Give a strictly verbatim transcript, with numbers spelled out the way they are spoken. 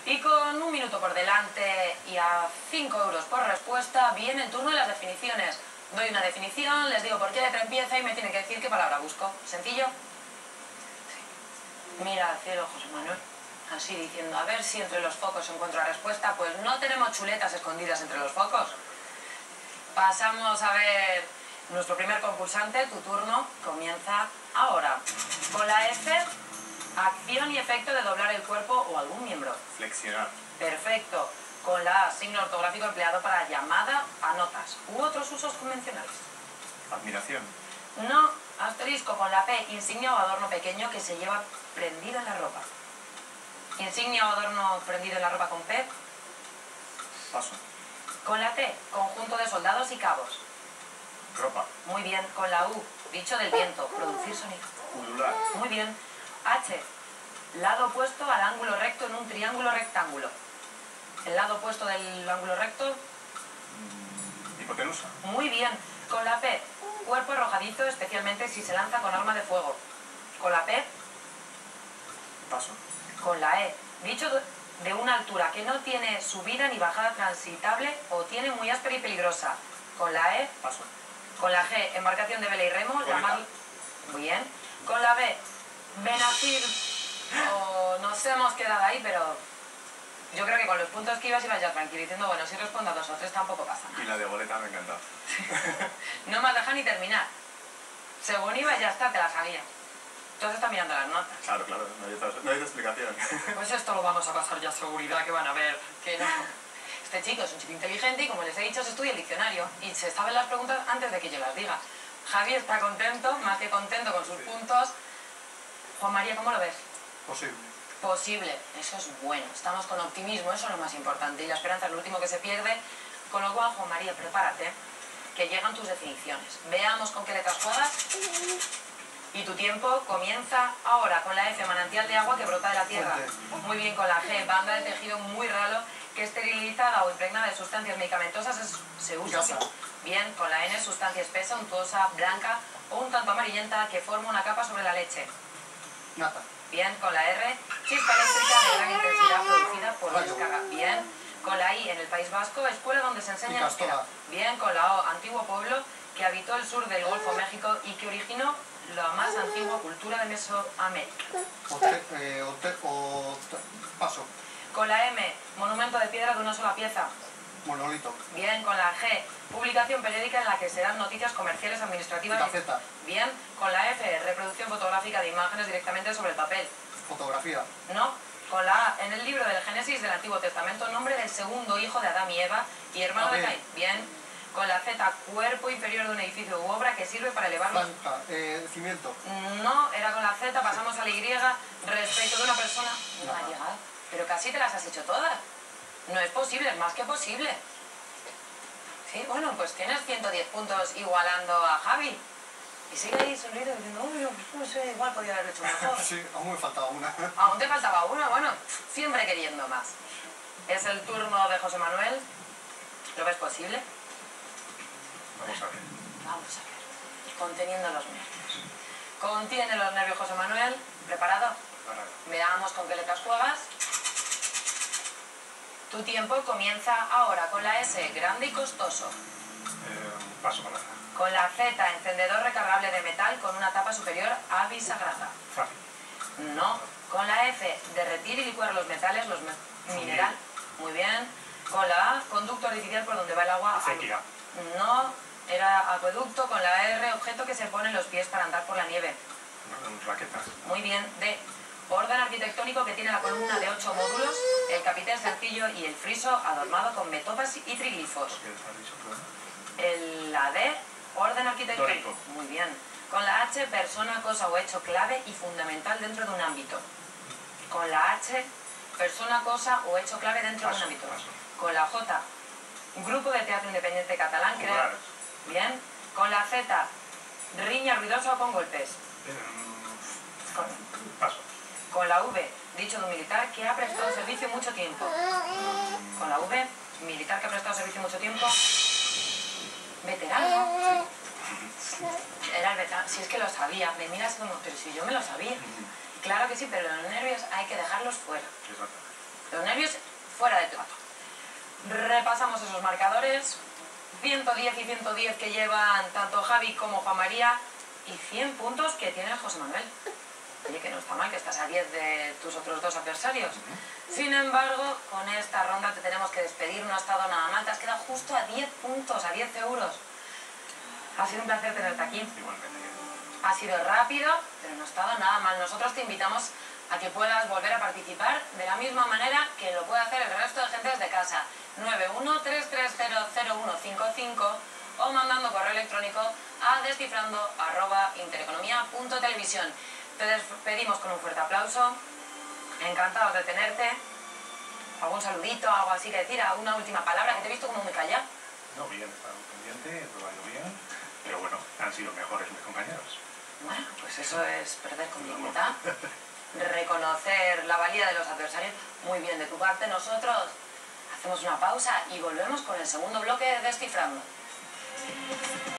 Y con un minuto por delante y a cinco euros por respuesta, viene el turno de las definiciones. Doy una definición, les digo por qué letra empieza y me tienen que decir qué palabra busco. ¿Sencillo? Sí. Mira al cielo, José Manuel. Así diciendo, a ver si entre los focos encuentro la respuesta. Pues no tenemos chuletas escondidas entre los focos. Pasamos a ver nuestro primer concursante. Tu turno comienza ahora. Con la F, acción y efecto de doblar el cuerpo o algún miembro. Flexionar. Perfecto. Con la A, signo ortográfico empleado para llamada a notas u otros usos convencionales. Admiración. No, asterisco. Con la P, insignia o adorno pequeño que se lleva prendido en la ropa. Insignia o adorno prendido en la ropa con P. Paso. Con la T, conjunto de soldados y cabos. Ropa. Muy bien. Con la U, dicho del viento, producir sonido. Ulular. Muy bien. H, lado opuesto al ángulo recto en un triángulo rectángulo. El lado opuesto del ángulo recto. Hipotenusa. Muy bien. Con la P, cuerpo arrojadizo, especialmente si se lanza con arma de fuego. Con la P. Paso. Con la E, dicho de una altura que no tiene subida ni bajada transitable o tiene muy áspera y peligrosa. Con la E. Paso. Con la G, embarcación de vela y remo. La más... Muy bien. Con la B, Benazir. Oh, nos hemos quedado ahí, pero yo creo que con los puntos que ibas ibas ya tranquilo diciendo, bueno, si respondo a dos o tres tampoco pasa nada. Y la de boleta me ha encantado. No me has dejado ni terminar. Según iba ya está, te la sabía. Entonces está mirando las notas. Claro, claro, no hay, otra, no hay otra explicación. Pues esto lo vamos a pasar ya a seguridad, que van a ver que no. Este chico es un chico inteligente y, como les he dicho, se estudia el diccionario y se saben las preguntas antes de que yo las diga. Javi está contento, más que contento con sus sí. puntos. Juan María, ¿cómo lo ves? Posible. Posible, eso es bueno. Estamos con optimismo, eso es lo más importante. Y la esperanza es lo último que se pierde. Con lo cual, Juan María, prepárate, que llegan tus definiciones. Veamos con qué letras juegas. Y tu tiempo comienza ahora. Con la F, manantial de agua que brota de la tierra. Muy bien. Con la G, banda de tejido muy raro que esterilizada o impregnada de sustancias medicamentosas es, se usa. Bien. Con la N, sustancia espesa, untuosa, blanca o un tanto amarillenta que forma una capa sobre la leche. Nata. Bien. Con la R, chispa eléctrica de gran intensidad producida por Rayo. descarga. Bien. Con la I, en el País Vasco, escuela donde se enseña euskera. Bien. Con la O, antiguo pueblo que habitó el sur del Golfo México y que originó la más antigua cultura de Mesoamérica. Ote, eh, ote, ote, paso. Con la M, monumento de piedra de una sola pieza. Monolito. Bien. Con la G, publicación periódica en la que se dan noticias comerciales, administrativas. Gaceta. Bien. Con la F, reproducción fotográfica de imágenes directamente sobre el papel. Fotografía. No. Con la A, en el libro del Génesis del Antiguo Testamento, nombre del segundo hijo de Adán y Eva y hermano A de ver. Caín. Bien. Con la Z, cuerpo inferior de un edificio u obra que sirve para elevarlo. Franja. Eh, cimiento. No, era con la Z, pasamos a la Y, respecto de una persona. No ha No. llegado. Pero casi te las has hecho todas. No es posible, es más que posible. Sí, bueno, pues tienes ciento diez puntos igualando a Javi. Y sigue ahí sonriendo diciendo, uy, no sé, igual podría haberlo hecho mejor. Sí, aún me faltaba una. Aún te faltaba una, bueno, siempre queriendo más. Es el turno de José Manuel. ¿Lo ves posible? Vamos a ver. Vamos a ver. Conteniendo los nervios. Contiene los nervios, José Manuel. ¿Preparado? Parado. Veamos con qué letras juegas. Tu tiempo comienza ahora. Con la S, grande y costoso. Eh, paso para atrás. Con la Z, encendedor recargable de metal con una tapa superior a bisagrada. Fácil. No. Con la F, derretir y licuar los metales, los me mineral. Muy bien. Con la A, conducto artificial por donde va el agua. Acequia. No. Era acueducto. Con la R, objeto que se pone en los pies para andar por la nieve. Raquetas. Muy bien. D, orden arquitectónico que tiene la columna de ocho módulos, el capitel sencillo y el friso adornado con metopas y triglifos. ¿Por qué has dicho tú? El, la D, orden arquitectónico. Dórico. Muy bien. Con la H, persona, cosa o hecho clave y fundamental dentro de un ámbito. Con la H, persona, cosa o hecho clave dentro Paso, de un ámbito. paso. Con la J, grupo de teatro independiente catalán. Crea... Juglar. Bien. Con la Z, riña ruidosa o con golpes. Eh, Con, paso. con la V, dicho de un militar que ha prestado servicio mucho tiempo. Con la V, militar que ha prestado servicio mucho tiempo. Veterano. Era el veterano. Si es que lo sabía. Me miras como, pero si yo me lo sabía. Claro que sí, pero los nervios hay que dejarlos fuera. Exacto. Los nervios fuera de plato. Repasamos esos marcadores. ciento diez y ciento diez que llevan tanto Javi como Juan María y cien puntos que tiene José Manuel. Oye, que no está mal, que estás a diez de tus otros dos adversarios. Sin embargo, con esta ronda te tenemos que despedir, no ha estado nada mal, te has quedado justo a diez puntos, a diez euros. Ha sido un placer tenerte aquí. Igualmente. Ha sido rápido, pero no ha estado nada mal. Nosotros te invitamos a que puedas volver a participar de la misma manera que lo puede hacer el resto de gente desde casa. nueve uno tres tres cero cero uno cinco cinco o mandando correo electrónico a descifrando arroba intereconomía punto televisión. Te despedimos con un fuerte aplauso. Encantados de tenerte. ¿Algún saludito, algo así que decir? ¿Una última palabra? Que te he visto como muy callado. No, bien, he estado pendiente, he probado bien, pero bueno, han sido mejores mis compañeros. Bueno, pues eso es perder con dignidad. Reconocer la valía de los adversarios. Muy bien, de tu parte nosotros hacemos una pausa y volvemos con el segundo bloque de Descifrando.